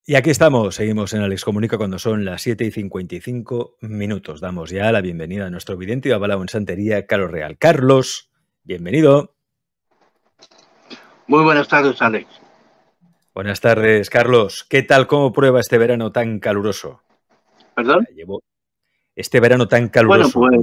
Y aquí estamos, seguimos en Alex Comunica cuando son las 7:55. Damos ya la bienvenida a nuestro vidente y avalado en santería, Carlos Real. Carlos, bienvenido. Muy buenas tardes, Alex. Buenas tardes, Carlos. ¿Qué tal, cómo prueba este verano tan caluroso? ¿Perdón? Llevo este verano tan caluroso. Bueno,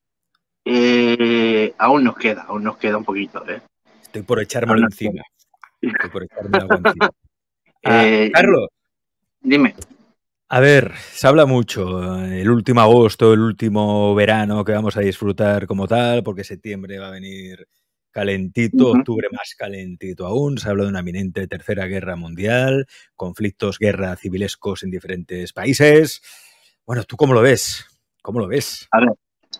pues aún nos queda un poquito, ¿eh? Estoy por echármelo encima. Estoy por echarme el agua encima. Carlos. Dime. A ver, se habla mucho el último agosto, el último verano que vamos a disfrutar como tal, porque septiembre va a venir calentito, octubre más calentito aún. Se habla de una inminente tercera guerra mundial, conflictos, guerra civilescos en diferentes países. Bueno, ¿tú cómo lo ves? ¿Cómo lo ves? A ver,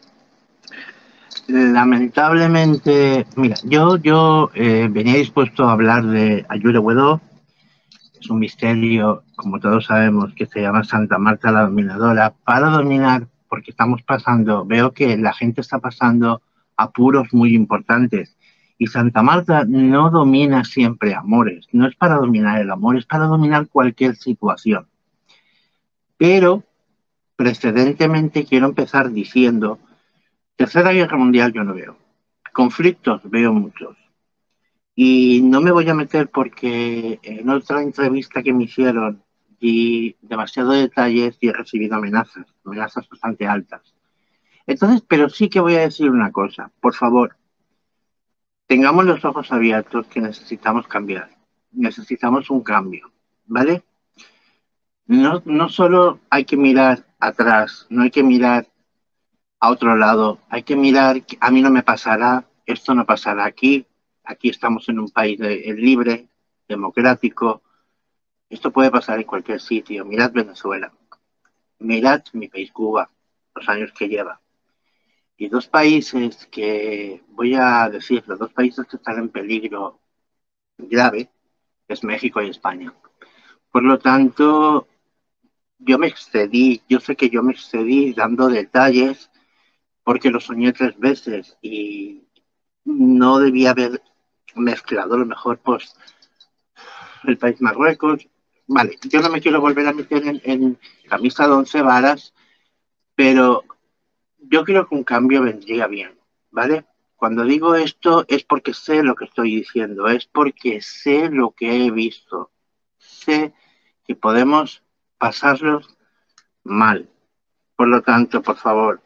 lamentablemente, mira, yo venía dispuesto a hablar de Ayure Wedó. Es un misterio, como todos sabemos, que se llama Santa Marta la Dominadora, para dominar, porque veo que la gente está pasando apuros muy importantes. Y Santa Marta no domina siempre amores, no es para dominar el amor, es para dominar cualquier situación. Pero, precedentemente, quiero empezar diciendo, Tercera Guerra Mundial yo no veo. Conflictos veo muchos. Y no me voy a meter porque en otra entrevista que me hicieron di demasiados detalles y he recibido amenazas bastante altas. Entonces, pero sí que voy a decir una cosa, por favor, tengamos los ojos abiertos que necesitamos cambiar, necesitamos un cambio, ¿vale? No solo hay que mirar atrás, no hay que mirar a otro lado, hay que mirar, a mí no me pasará, esto no pasará aquí. Aquí estamos en un país libre, democrático. Esto puede pasar en cualquier sitio. Mirad Venezuela. Mirad mi país, Cuba, los años que lleva. Y dos países que, voy a decirlo, dos países que están en peligro grave, es México y España. Por lo tanto, yo sé que yo me excedí dando detalles porque lo soñé 3 veces y no debía haber mezclado a lo mejor pues el país Marruecos. Vale, yo no me quiero volver a meter en camisa de 11 varas, pero yo creo que un cambio vendría bien, ¿vale? Cuando digo esto es porque sé lo que estoy diciendo, es porque sé lo que he visto, sé que podemos pasarlos mal. Por lo tanto, por favor,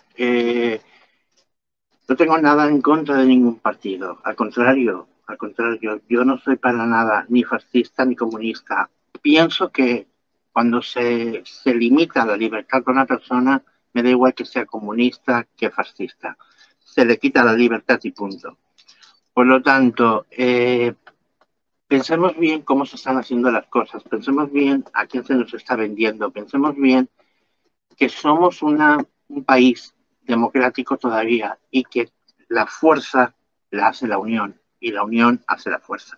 no tengo nada en contra de ningún partido, al contrario, yo no soy para nada ni fascista ni comunista. Pienso que cuando se limita la libertad de una persona, me da igual que sea comunista que fascista. Se le quita la libertad y punto. Por lo tanto, pensemos bien cómo se están haciendo las cosas, pensemos bien a quién se nos está vendiendo, pensemos bien que somos un país democrático todavía y que la fuerza la hace la unión y la unión hace la fuerza.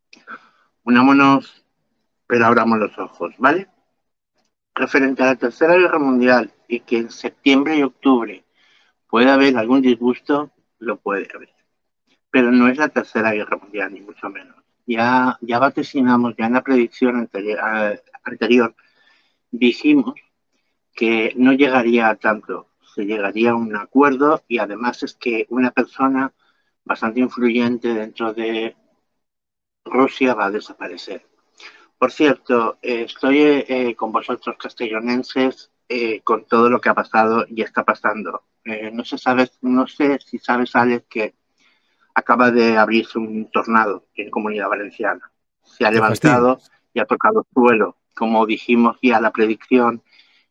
Unámonos, pero abramos los ojos, ¿vale? Referente a la Tercera Guerra Mundial y que en septiembre y octubre puede haber algún disgusto, lo puede haber. Pero no es la Tercera Guerra Mundial, ni mucho menos. Ya vaticinamos, ya en la predicción anterior dijimos que no llegaría a tanto, se llegaría a un acuerdo y además es que una persona bastante influyente dentro de Rusia va a desaparecer. Por cierto, estoy con vosotros castellonenses con todo lo que ha pasado y está pasando. No sé si sabes, Alex, que acaba de abrirse un tornado en Comunidad Valenciana. Se ha levantado y ha tocado suelo. Como dijimos ya la predicción,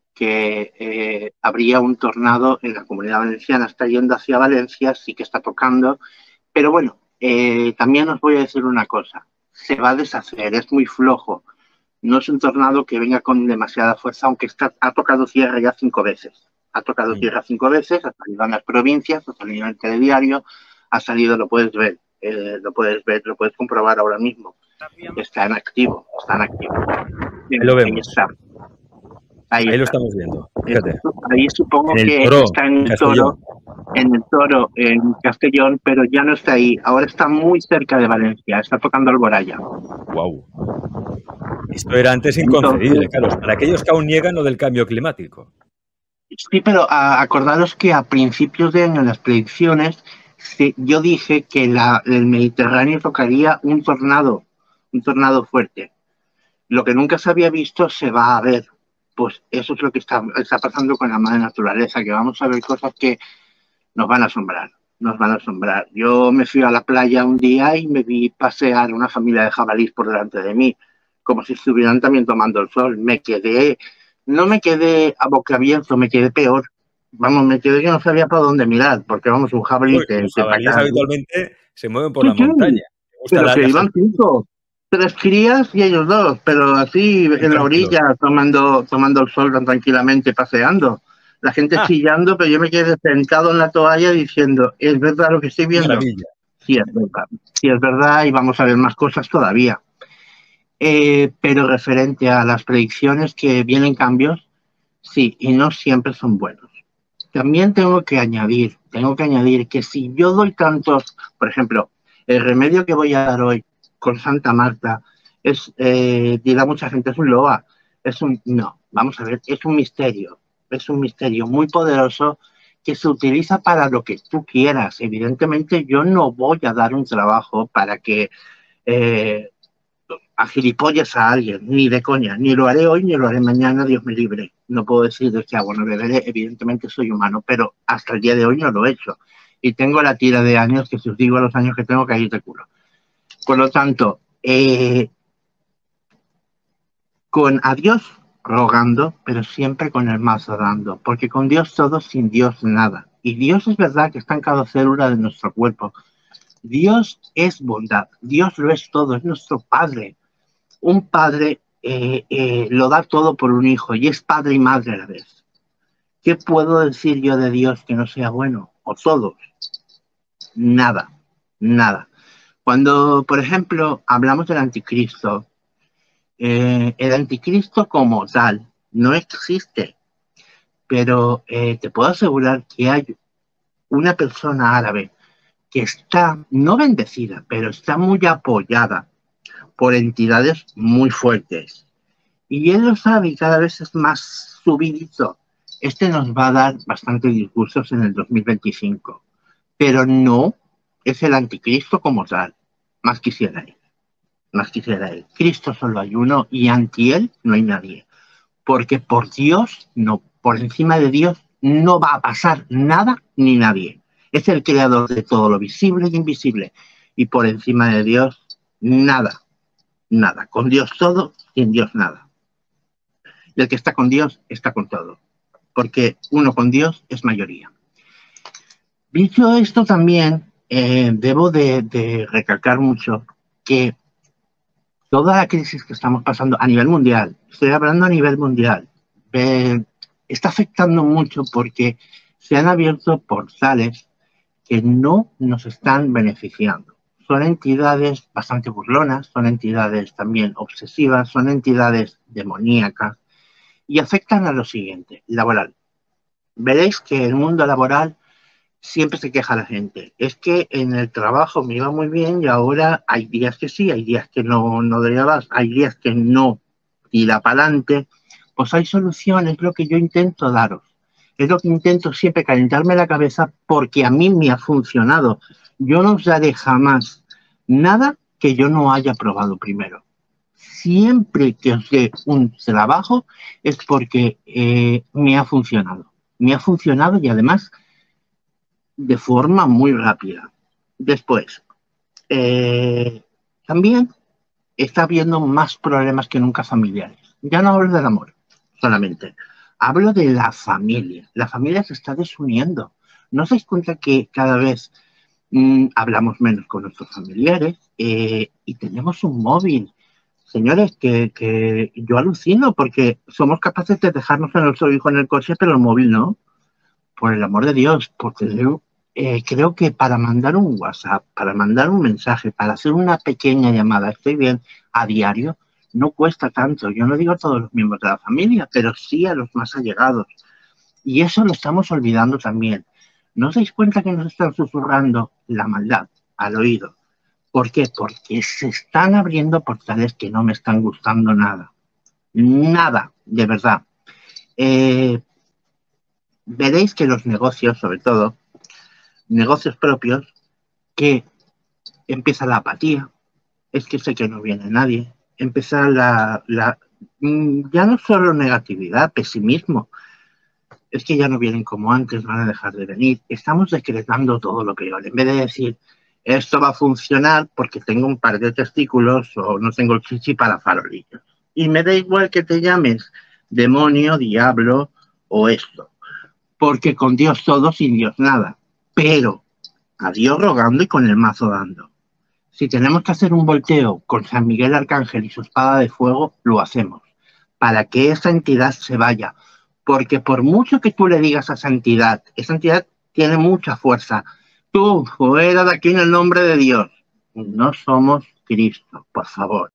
que habría un tornado en la Comunidad Valenciana, está yendo hacia Valencia, sí que está tocando, pero bueno, también os voy a decir una cosa, se va a deshacer, es muy flojo, no es un tornado que venga con demasiada fuerza, aunque ha tocado tierra ya 5 veces, ha tocado tierra 5 veces, ha salido en las provincias, ha salido en el telediario, ha salido, lo puedes ver, lo puedes comprobar ahora mismo, está en activo. Ahí lo vemos. Está. Ahí lo estamos viendo. Fíjate. Ahí supongo que está en el Toro, en Castellón, pero ya no está ahí. Ahora está muy cerca de Valencia. Está tocando Alboraya. Wow. Esto era antes inconcebible, claro, para aquellos que aún niegan lo del cambio climático. Sí, pero acordaros que a principios de año en las predicciones yo dije que el Mediterráneo tocaría un tornado fuerte. Lo que nunca se había visto se va a ver. Pues eso es lo que está pasando con la madre naturaleza, que vamos a ver cosas que nos van a asombrar, nos van a asombrar. Yo me fui a la playa un día y me vi pasear una familia de jabalíes por delante de mí, como si estuvieran también tomando el sol. No me quedé a boca abierta, me quedé peor. Vamos, me quedé que no sabía para dónde mirar, porque vamos, un jabalí Los jabalíes habitualmente se mueven por sí, la montaña. Me gusta pero que las iban 5, 3 crías y ellos 2, pero así en la tranquilos. orilla tomando el sol tan tranquilamente, paseando. La gente Ah, chillando, pero yo me quedé sentado en la toalla diciendo, ¿es verdad lo que estoy qué viendo? maravilla. Sí, es verdad. Sí, es verdad y vamos a ver más cosas todavía. Pero referente a las predicciones que vienen cambios, sí, y no siempre son buenos. También tengo que añadir que si yo doy tantos, por ejemplo, el remedio que voy a dar hoy con Santa Marta dirá mucha gente, es un loa, no, vamos a ver, es un misterio muy poderoso que se utiliza para lo que tú quieras. Evidentemente yo no voy a dar un trabajo para que eh, a gilipollas a alguien, ni de coña, ni lo haré hoy ni lo haré mañana, Dios me libre. No puedo decir de qué hago, no beberé, evidentemente soy humano, pero hasta el día de hoy no lo he hecho. Y tengo la tira de años, que si os digo los años que tengo, que ir de culo. Por lo tanto, con a Dios rogando, pero siempre con el mazo dando, porque con Dios todo, sin Dios nada. Y Dios es verdad que está en cada célula de nuestro cuerpo. Dios es bondad, Dios lo es todo, es nuestro Padre. Un padre lo da todo por un hijo y es padre y madre a la vez. ¿Qué puedo decir yo de Dios que no sea bueno? O todos. Nada, nada. Cuando, por ejemplo, hablamos del anticristo, el anticristo como tal no existe, pero te puedo asegurar que hay una persona árabe que está, no bendecida, pero está muy apoyada por entidades muy fuertes. Y él lo sabe y cada vez es más subidito. Este nos va a dar bastante disgustos en el 2025, pero no es el anticristo como tal. Más quisiera él, más quisiera él. Cristo solo hay uno y anti él no hay nadie. Porque por Dios, no, por encima de Dios no va a pasar nada ni nadie. Es el creador de todo lo visible y invisible. Y por encima de Dios, nada, nada. Con Dios todo, sin Dios nada. Y el que está con Dios está con todo, porque uno con Dios es mayoría. Dicho esto también, debo de recalcar mucho que toda la crisis que estamos pasando a nivel mundial, estoy hablando a nivel mundial, está afectando mucho porque se han abierto portales que no nos están beneficiando. Son entidades bastante burlonas, son entidades también obsesivas, son entidades demoníacas, y afectan a lo siguiente, laboral. Veréis que el mundo laboral siempre se queja la gente. Es que en el trabajo me iba muy bien y ahora hay días que sí, hay días que no doy más, hay días que no tira para adelante. Pues hay soluciones, lo que yo intento daros. Es lo que intento siempre calentarme la cabeza porque a mí me ha funcionado. Yo no os daré jamás nada que yo no haya probado primero. Siempre que os dé un trabajo es porque me ha funcionado. Me ha funcionado y además de forma muy rápida. Después, también está habiendo más problemas que nunca familiares. Ya no hablo del amor solamente. Hablo de la familia. La familia se está desuniendo. ¿No os dais cuenta que cada vez hablamos menos con nuestros familiares y tenemos un móvil? Señores, que yo alucino porque somos capaces de dejarnos a nuestro hijo en el coche, pero el móvil no. Por el amor de Dios, porque creo que para mandar un WhatsApp, para mandar un mensaje, para hacer una pequeña llamada, estoy bien, a diario, no cuesta tanto. Yo no digo a todos los miembros de la familia, pero sí a los más allegados. Y eso lo estamos olvidando también. ¿No os dais cuenta que nos están susurrando la maldad al oído? ¿Por qué? Porque se están abriendo portales que no me están gustando nada. Nada, de verdad. Veréis que los negocios, sobre todo, negocios propios, que empieza la apatía, es que sé que no viene nadie, empieza ya no solo negatividad, pesimismo, es que ya no vienen como antes, van a dejar de venir. Estamos decretando todo lo peor. En vez de decir, esto va a funcionar porque tengo un par de testículos o no tengo chichi para farolillos. Y me da igual que te llames demonio, diablo o esto. Porque con Dios todo, sin Dios nada. Pero a Dios rogando y con el mazo dando. Si tenemos que hacer un volteo con San Miguel Arcángel y su espada de fuego, lo hacemos. Para que esa entidad se vaya. Porque por mucho que tú le digas a esa entidad tiene mucha fuerza. Tú, fuera de aquí en el nombre de Dios. No somos Cristo, por favor.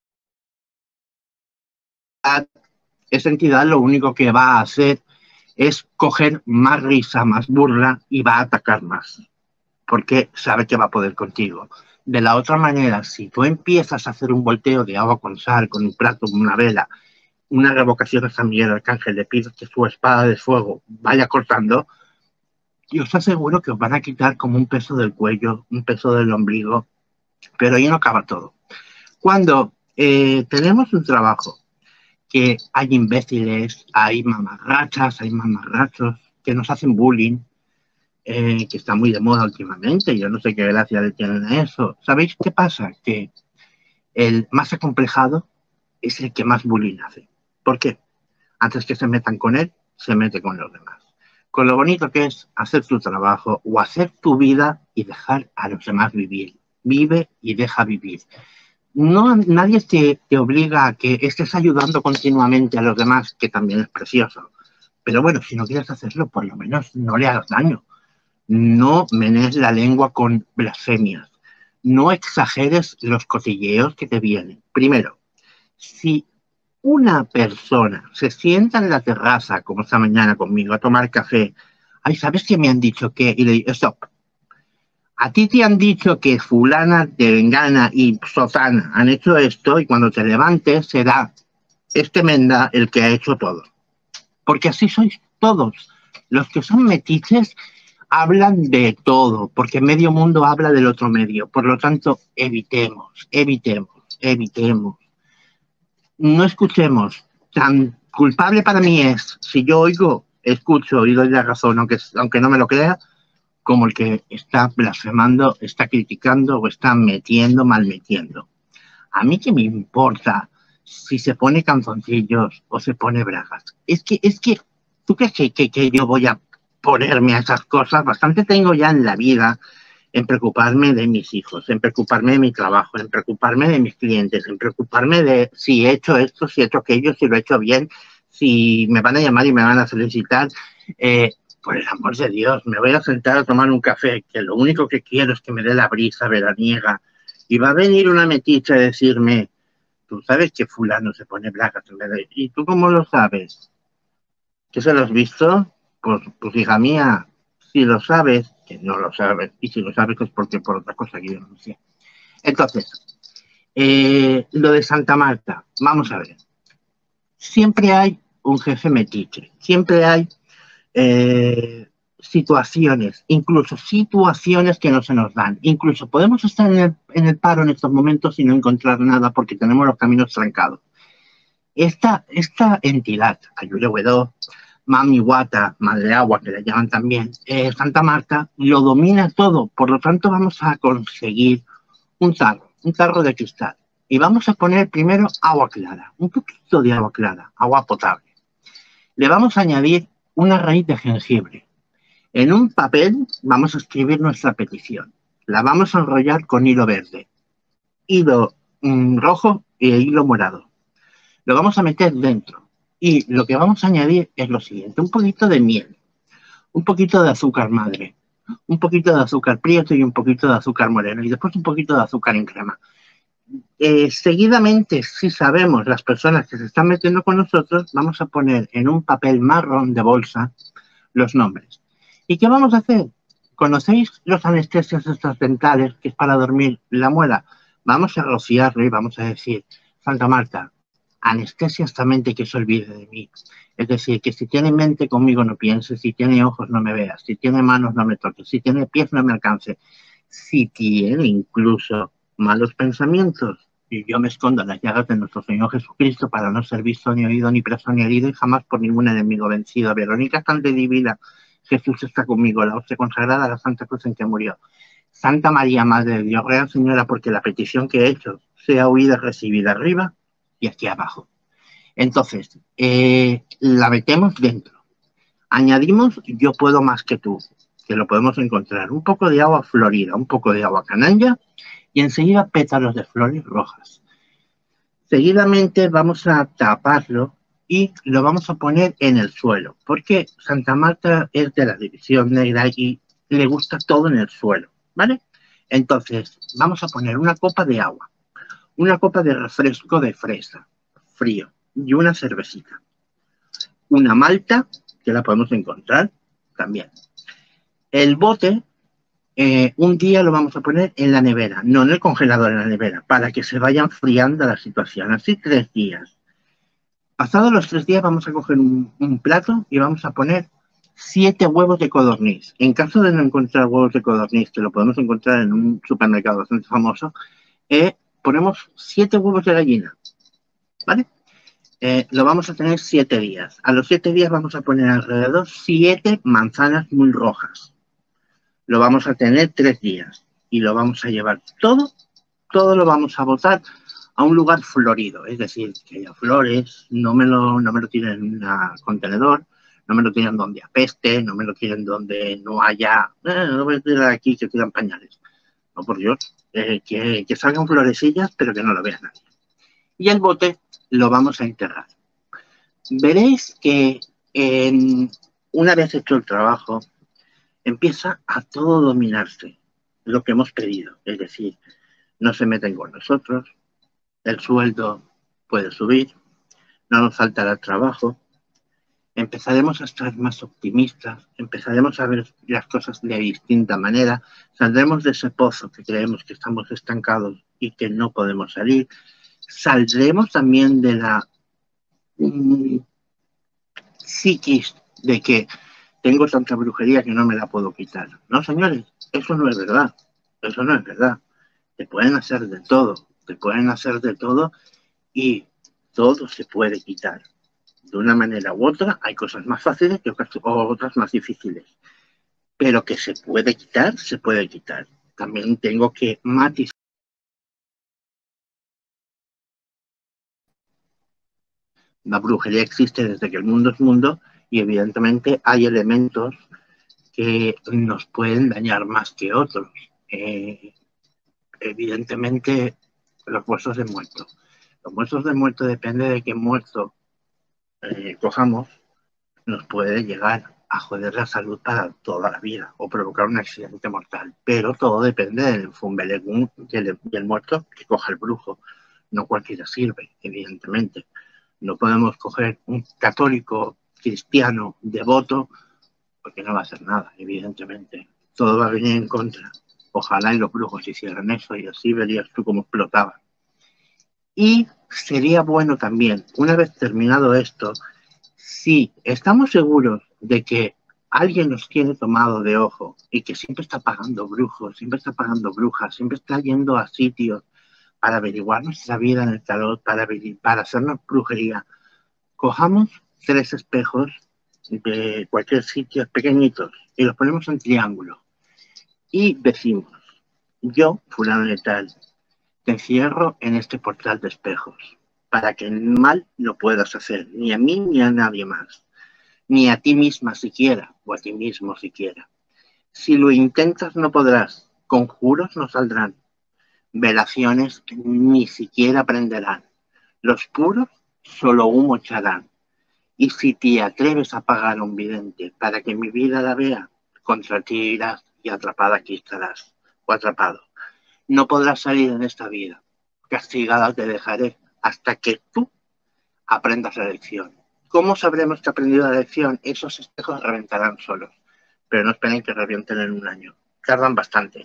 Esa entidad lo único que va a hacer es coger más risa, más burla y va a atacar más. Porque sabe que va a poder contigo. De la otra manera, si tú empiezas a hacer un volteo de agua con sal, con un plato, con una vela, una revocación a San Miguel Arcángel, le pides que su espada de fuego vaya cortando, yo os aseguro que os van a quitar como un peso del cuello, un peso del ombligo, pero ahí no acaba todo. Cuando tenemos un trabajo que hay imbéciles, hay mamarrachas, hay mamarrachos que nos hacen bullying, que está muy de moda últimamente, yo no sé qué gracia le tienen a eso. ¿Sabéis qué pasa? Que el más acomplejado es el que más bullying hace. ¿Por qué? Antes que se metan con él, se mete con los demás. Con lo bonito que es hacer tu trabajo o hacer tu vida y dejar a los demás vivir. Vive y deja vivir. No, nadie te obliga a que estés ayudando continuamente a los demás, que también es precioso. Pero bueno, si no quieres hacerlo, por lo menos no le hagas daño. No menees la lengua con blasfemias. No exageres los cotilleos que te vienen. Primero, si una persona se sienta en la terraza, como esta mañana conmigo, a tomar café, ay, ¿sabes qué me han dicho? Que y le digo, stop. A ti te han dicho que fulana, vengana y sotana han hecho esto y cuando te levantes será este menda el que ha hecho todo. Porque así sois todos. Los que son metiches hablan de todo, porque medio mundo habla del otro medio. Por lo tanto, evitemos. No escuchemos. Tan culpable para mí es, si yo oigo, escucho y doy la razón, aunque no me lo crea, como el que está blasfemando, está criticando o está malmetiendo. A mí qué me importa si se pone canzoncillos o se pone bragas. Es que ¿tú crees que yo voy a ponerme a esas cosas? Bastante tengo ya en la vida en preocuparme de mis hijos, en preocuparme de mi trabajo, en preocuparme de mis clientes, en preocuparme de si he hecho esto, si he hecho aquello, si lo he hecho bien, si me van a llamar y me van a felicitar. Por el amor de Dios, me voy a sentar a tomar un café, que lo único que quiero es que me dé la brisa veraniega. Y va a venir una meticha a decirme, tú sabes que fulano se pone bragas en vez de... ¿Y tú cómo lo sabes? ¿Que se lo has visto? Pues hija mía, si lo sabes, que no lo sabes, y si lo sabes es porque por otra cosa que yo no sé. Entonces, lo de Santa Marta, vamos a ver. Siempre hay un jefe metiche, siempre hay situaciones, incluso situaciones que no se nos dan. Incluso podemos estar en el paro en estos momentos y no encontrar nada porque tenemos los caminos trancados. Esta entidad, Ayurehuedó, Mami Wata, Madre Agua, que la llaman también, Santa Marta, lo domina todo. Por lo tanto, vamos a conseguir un tarro de cristal. Y vamos a poner primero agua clara, un poquito de agua clara, agua potable. Le vamos a añadir una raíz de jengibre. En un papel vamos a escribir nuestra petición. La vamos a enrollar con hilo verde, hilo rojo e hilo morado. Lo vamos a meter dentro y lo que vamos a añadir es lo siguiente: un poquito de miel, un poquito de azúcar madre, un poquito de azúcar prieto y un poquito de azúcar moreno y después un poquito de azúcar en crema. Seguidamente, si sabemos las personas que se están metiendo con nosotros, vamos a poner en un papel marrón de bolsa los nombres. ¿Y qué vamos a hacer? ¿Conocéis los anestesios estos dentales que es para dormir la muela? Vamos a rociarlo y vamos a decir, Santa Marta, anestesia esta mente que se olvide de mí. Es decir, que si tiene mente conmigo no piense, si tiene ojos no me veas, si tiene manos no me toques, si tiene pies no me alcance, si tiene incluso malos pensamientos. Y yo me escondo en las llagas de nuestro Señor Jesucristo para no ser visto ni oído, ni preso, ni herido, y jamás por ningún enemigo vencido. Verónica es tan de divina, Jesús está conmigo, la hostia consagrada, la Santa Cruz en que murió. Santa María, Madre de Dios, Real Señora, porque la petición que he hecho sea oída, recibida arriba y aquí abajo. Entonces, la metemos dentro. Añadimos yo puedo más que tú, que lo podemos encontrar. Un poco de agua florida, un poco de agua canalla y enseguida pétalos de flores rojas. Seguidamente vamos a taparlo y lo vamos a poner en el suelo, porque Santa Marta es de la división negra y le gusta todo en el suelo, ¿vale? Entonces, vamos a poner una copa de agua, una copa de refresco de fresa, frío, y una cervecita. Una malta, que la podemos encontrar también. El bote, un día lo vamos a poner en la nevera, no en el congelador, en la nevera, para que se vaya enfriando la situación, así 3 días. Pasados los 3 días vamos a coger un plato y vamos a poner 7 huevos de codorniz. En caso de no encontrar huevos de codorniz, que lo podemos encontrar en un supermercado bastante famoso, ponemos 7 huevos de gallina, ¿vale? Lo vamos a tener 7 días. A los 7 días vamos a poner alrededor 7 manzanas muy rojas. Lo vamos a tener 3 días y lo vamos a llevar todo lo vamos a botar a un lugar florido, es decir, que haya flores, no me lo tiren en un contenedor, no me lo tiren donde apeste, no me lo tiren donde no haya, no voy a tirar aquí que tiran pañales. No, por Dios, que salgan florecillas, pero que no lo vea nadie. Y el bote lo vamos a enterrar. Veréis que una vez hecho el trabajo, empieza a todo dominarse lo que hemos pedido, es decir, no se meten con nosotros, el sueldo puede subir, no nos faltará trabajo, empezaremos a estar más optimistas, empezaremos a ver las cosas de distinta manera, saldremos de ese pozo que creemos que estamos estancados y que no podemos salir, saldremos también de la psiquis de que tengo tanta brujería que no me la puedo quitar. No, señores, eso no es verdad, eso no es verdad. Te pueden hacer de todo, te pueden hacer de todo y todo se puede quitar. De una manera u otra, hay cosas más fáciles que otras más difíciles. Pero que se puede quitar, se puede quitar. También tengo que matizar. La brujería existe desde que el mundo es mundo y evidentemente hay elementos que nos pueden dañar más que otros. Evidentemente, los huesos de muerto. Los huesos de muerto depende de qué muerto cojamos, nos puede llegar a joder la salud para toda la vida o provocar un accidente mortal. Pero todo depende del funbelegún del muerto que coja el brujo. No cualquiera sirve, evidentemente. No podemos coger un católico cristiano devoto porque no va a hacer nada, evidentemente. Todo va a venir en contra. Ojalá y los brujos hicieran eso y así verías tú cómo explotaba. Y sería bueno también, una vez terminado esto, si estamos seguros de que alguien nos tiene tomado de ojo y que siempre está pagando brujos, siempre está pagando brujas, siempre está yendo a sitios para averiguar nuestra vida en el tarot, para hacernos brujería, cojamos 3 espejos de cualquier sitio pequeñitos y los ponemos en triángulo y decimos, yo, fulano de tal, te encierro en este portal de espejos para que el mal no puedas hacer ni a mí ni a nadie más, ni a ti misma siquiera o a ti mismo siquiera. Si lo intentas no podrás, conjuros no saldrán, velaciones ni siquiera aprenderán, los puros solo humo echarán. Y si te atreves a pagar a un vidente para que mi vida la vea, contra ti irás y atrapada aquí estarás, o atrapado. No podrás salir en esta vida, castigada te dejaré hasta que tú aprendas la lección. ¿Cómo sabremos que ha aprendido la lección? Esos espejos reventarán solos, pero no esperen que revienten en un año. Tardan bastante.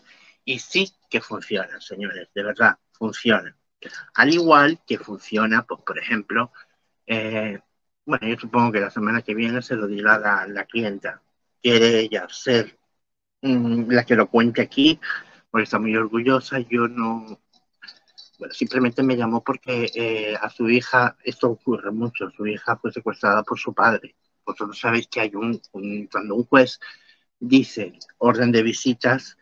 Y sí que funcionan, señores, de verdad, funcionan. Al igual que funciona, pues, por ejemplo, bueno, yo supongo que la semana que viene se lo dirá la clienta. Quiere ella ser la que lo cuente aquí, porque está muy orgullosa. Yo no, bueno, simplemente me llamó porque a su hija, esto ocurre mucho, su hija fue secuestrada por su padre. Vosotros sabéis que hay cuando un juez dice orden de visitas,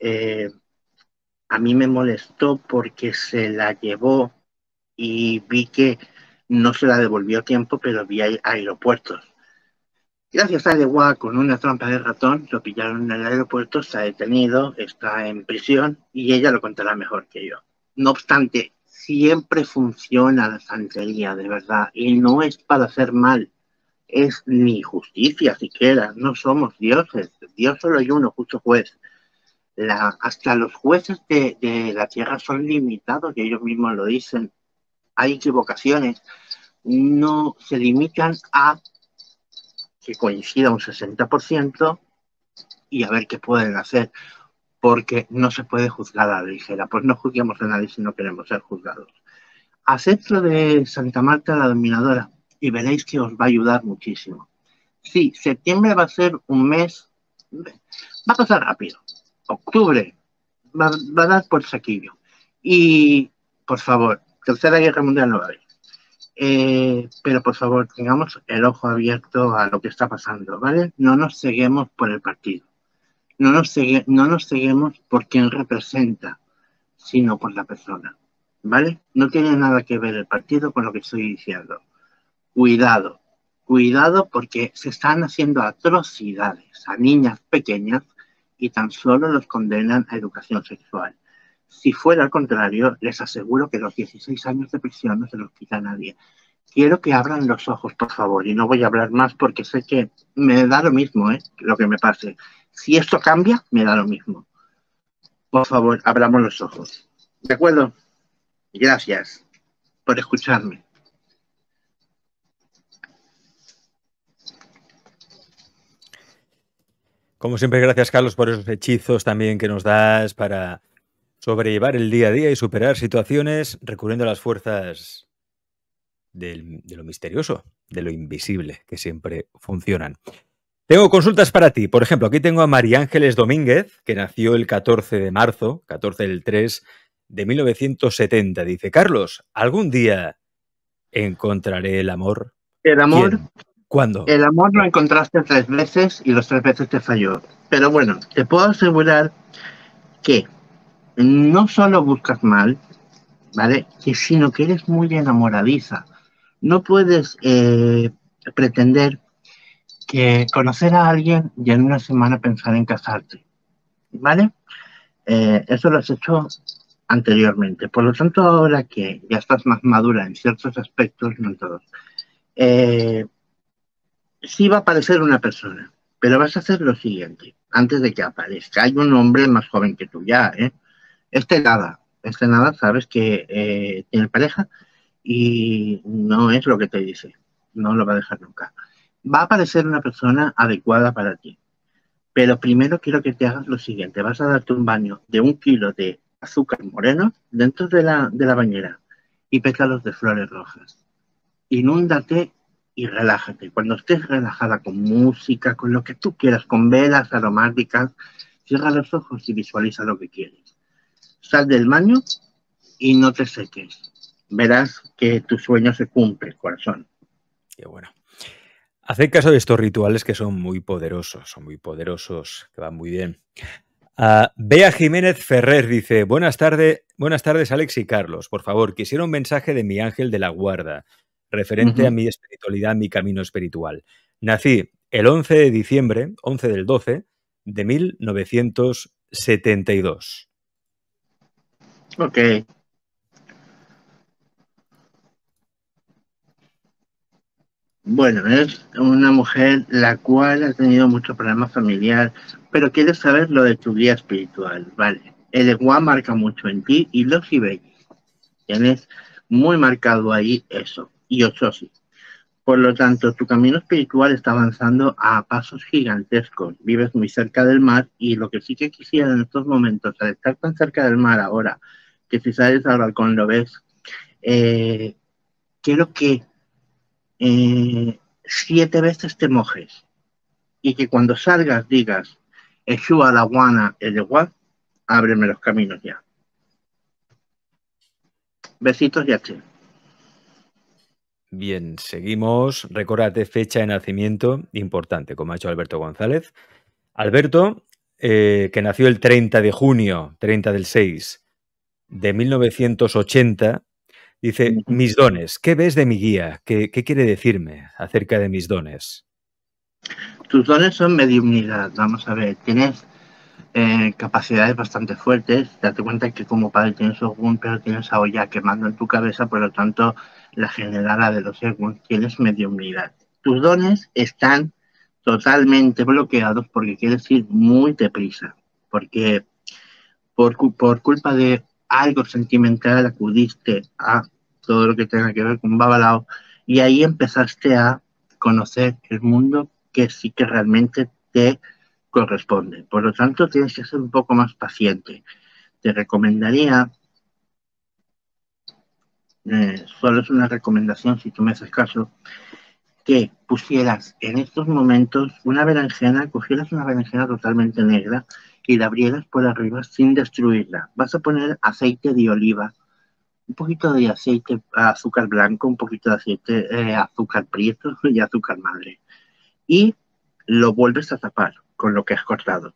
a mí me molestó porque se la llevó y vi que no se la devolvió a tiempo, pero vi aeropuertos. Gracias a Legua, con una trampa de ratón, lo pillaron en el aeropuerto, está detenido, está en prisión y ella lo contará mejor que yo. No obstante, siempre funciona la santería, de verdad, y no es para hacer mal, es ni justicia siquiera, no somos dioses, Dios solo hay uno, justo juez. Hasta los jueces de la tierra son limitados, y ellos mismos lo dicen. Hay equivocaciones, no se limitan a que coincida un 60% y a ver qué pueden hacer, porque no se puede juzgar a la ligera. Pues no juzguemos a nadie si no queremos ser juzgados. Haced lo de Santa Marta la Dominadora y veréis que os va a ayudar muchísimo. Sí, septiembre va a ser un mes, va a pasar rápido. Octubre va a dar por saquillo. Y, por favor, Tercera Guerra Mundial no va a haber. Pero por favor, tengamos el ojo abierto a lo que está pasando, ¿vale? No nos ceguemos por el partido. No nos ceguemos por quien representa, sino por la persona, ¿vale? No tiene nada que ver el partido con lo que estoy diciendo. Cuidado, cuidado porque se están haciendo atrocidades a niñas pequeñas y tan solo los condenan a educación sexual. Si fuera al contrario, les aseguro que los 16 años de prisión no se los quita a nadie. Quiero que abran los ojos, por favor, y no voy a hablar más porque sé que me da lo mismo, lo que me pase. Si esto cambia, me da lo mismo. Por favor, abramos los ojos. ¿De acuerdo? Gracias por escucharme. Como siempre, gracias, Carlos, por esos hechizos también que nos das para sobrellevar el día a día y superar situaciones recurriendo a las fuerzas de lo misterioso, de lo invisible, que siempre funcionan. Tengo consultas para ti. Por ejemplo, aquí tengo a María Ángeles Domínguez, que nació el 14 de marzo, 14 del 3 de 1970. Dice, Carlos, ¿algún día encontraré el amor? El amor, ¿Quién? ¿Cuándo? el amor lo encontraste 3 veces y los 3 veces te falló. Pero bueno, te puedo asegurar que no solo buscas mal, ¿vale? Sino que eres muy enamoradiza. No puedes pretender que conocer a alguien y en una semana pensar en casarte, ¿vale? Eso lo has hecho anteriormente. Por lo tanto, ahora que ya estás más madura en ciertos aspectos, no en todos, sí va a aparecer una persona, pero vas a hacer lo siguiente, antes de que aparezca. Hay un hombre más joven que tú ya, ¿eh? Este nada, sabes que tiene pareja y no es lo que te dice, no lo va a dejar nunca. Va a aparecer una persona adecuada para ti, pero primero quiero que te hagas lo siguiente, vas a darte un baño de 1 kilo de azúcar moreno dentro de la bañera y pétalos de flores rojas. Inúndate y relájate. Cuando estés relajada con música, con lo que tú quieras, con velas aromáticas, cierra los ojos y visualiza lo que quieres. Sal del baño y no te seques. Verás que tu sueño se cumple, corazón. Qué bueno. Haced caso de estos rituales que son muy poderosos, que van muy bien. Bea Jiménez Ferrer dice, buenas tardes Alex y Carlos. Por favor, quisiera un mensaje de mi ángel de la guarda, referente a mi espiritualidad, mi camino espiritual. Nací el 11 de diciembre, 11 del 12 de 1972. Ok. Bueno, es una mujer la cual ha tenido mucho problema familiar, pero quiere saber lo de tu guía espiritual, ¿vale? El Eguá marca mucho en ti y los Ibey. Tienes muy marcado ahí eso. Y Ochosi. Por lo tanto, tu camino espiritual está avanzando a pasos gigantescos. Vives muy cerca del mar y lo que sí que quisiera en estos momentos, al estar tan cerca del mar ahora, que si sales al balcón lo ves, eh, quiero que 7 veces te mojes y que cuando salgas digas, Eshua la guana el igual, ábreme los caminos ya. Besitos y H. Bien, seguimos. Recordate fecha de nacimiento, importante, como ha hecho Alberto González. Alberto, que nació el 30 de junio, 30 del 6 de 1980, dice, mis dones, ¿qué ves de mi guía? ¿Qué quiere decirme acerca de mis dones? Tus dones son mediunidad. Vamos a ver, tienes capacidades bastante fuertes. Date cuenta que como padre tienes Ogun, pero tienes a Oya quemando en tu cabeza, por lo tanto, la generala de los Egun tienes mediunidad. Tus dones están totalmente bloqueados porque quieres ir muy deprisa, porque por culpa de algo sentimental acudiste a todo lo que tenga que ver con Babalao y ahí empezaste a conocer el mundo que sí que realmente te corresponde. Por lo tanto, tienes que ser un poco más paciente. Te recomendaría, solo es una recomendación si tú me haces caso, que pusieras en estos momentos una berenjena, cogieras una berenjena totalmente negra y la abrieras por arriba sin destruirla. Vas a poner aceite de oliva, un poquito de aceite, azúcar blanco, un poquito de aceite, azúcar prieto y azúcar madre. Y lo vuelves a tapar con lo que has cortado.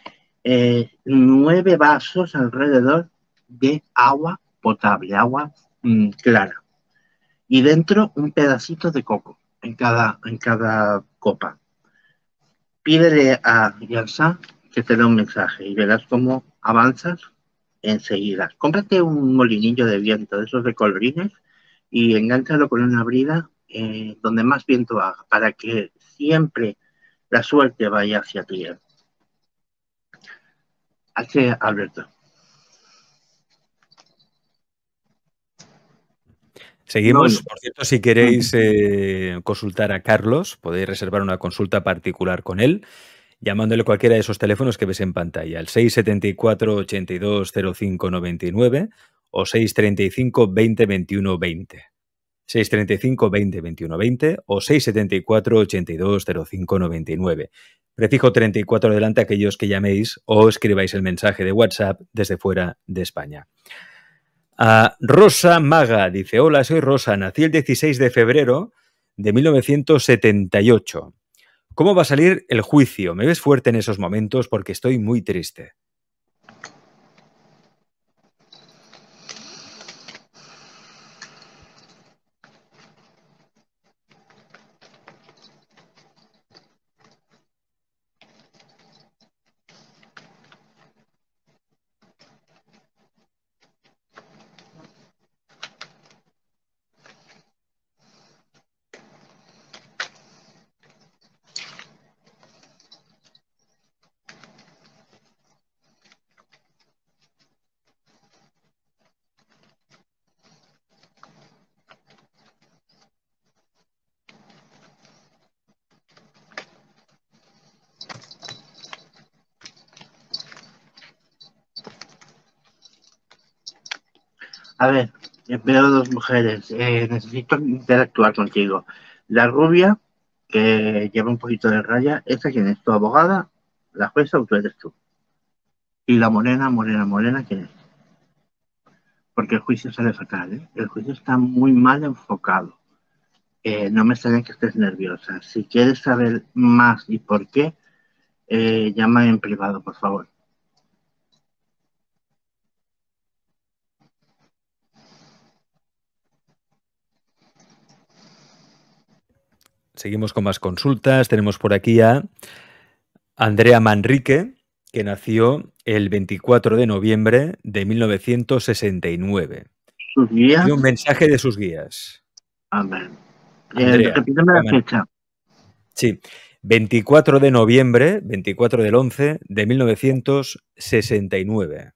9 vasos alrededor de agua potable, agua clara. Y dentro un pedacito de coco en cada copa. Pídele a Yansa que te dé un mensaje y verás cómo avanzas enseguida. Cómprate un molinillo de viento, de esos de colorines, y engánchalo con una brida donde más viento haga, para que siempre la suerte vaya hacia ti. H. Alberto. No, no. Seguimos. Por cierto, si queréis consultar a Carlos, podéis reservar una consulta particular con él, llamándole cualquiera de esos teléfonos que ves en pantalla, al 674 82 05 99 o 635 20 21 20. 635 20 21 20 o 674 82 05 99. Prefijo 34 adelante a aquellos que llaméis o escribáis el mensaje de WhatsApp desde fuera de España. Rosa Maga dice, hola, soy Rosa, nací el 16 de febrero de 1978. ¿Cómo va a salir el juicio? ¿Me ves fuerte en esos momentos? Porque estoy muy triste. A ver, veo 2 mujeres. Necesito interactuar contigo. La rubia, que lleva un poquito de raya, ¿esa quién es? ¿Tu abogada? ¿La jueza o tú eres tú? Y la morena, morena, morena, ¿quién es? Porque el juicio sale fatal, ¿eh? El juicio está muy mal enfocado. No me extraña que estés nerviosa. Si quieres saber más y por qué, llama en privado, por favor. Seguimos con más consultas. Tenemos por aquí a Andrea Manrique, que nació el 24 de noviembre de 1969. ¿Sus guías? Tiene un mensaje de sus guías. A ver. Andrea. Repíteme la fecha. Sí, 24 de noviembre, 24 del 11 de 1969.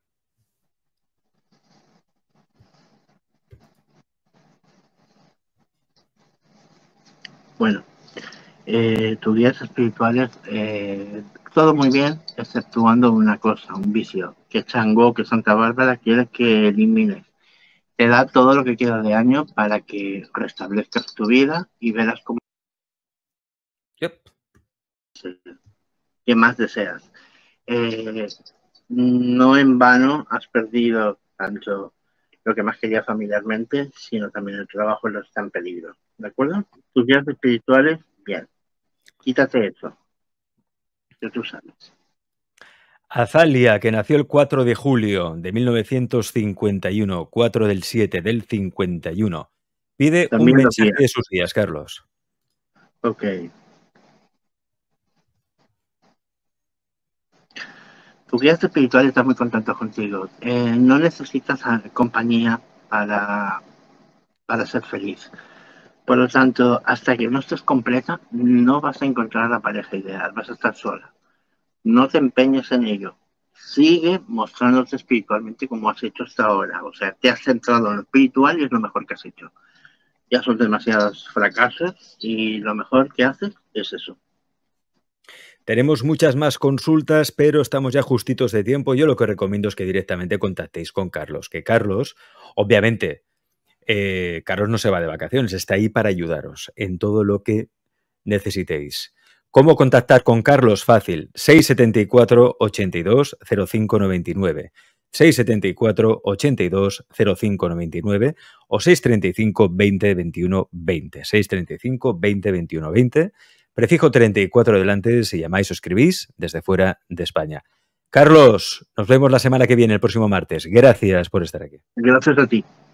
Bueno, tus guías espirituales, todo muy bien, exceptuando una cosa, un vicio, que Changó, que Santa Bárbara quiere que elimines. Te da todo lo que queda de año para que restablezcas tu vida y verás cómo Yep. qué más deseas. Eh, no en vano has perdido tanto lo que más querías familiarmente, sino también el trabajo lo está en peligro. ¿De acuerdo? Tus guías espirituales, bien. Quítate eso, que tú sabes. Azalia, que nació el 4 de julio de 1951, 4 del 7 del 51, pide un También lo mensaje guías. de sus días, Carlos. Ok. Tu guía espiritual está muy contento contigo. No necesitas compañía para, para ser feliz. Por lo tanto, hasta que no estés completa, no vas a encontrar la pareja ideal, vas a estar sola. No te empeñes en ello. Sigue mostrándote espiritualmente como has hecho hasta ahora. O sea, te has centrado en lo espiritual y es lo mejor que has hecho. Ya son demasiados fracasos y lo mejor que haces es eso. Tenemos muchas más consultas, pero estamos ya justitos de tiempo. Yo lo que recomiendo es que directamente contactéis con Carlos, que Carlos, obviamente, Carlos no se va de vacaciones, está ahí para ayudaros en todo lo que necesitéis. ¿Cómo contactar con Carlos? Fácil, 674 82 05 99, 674 82 05 99 o 635 20 21 20, 635 20 21 20, prefijo 34 delante si llamáis o escribís desde fuera de España. Carlos, nos vemos la semana que viene, el próximo martes. Gracias por estar aquí. Gracias a ti.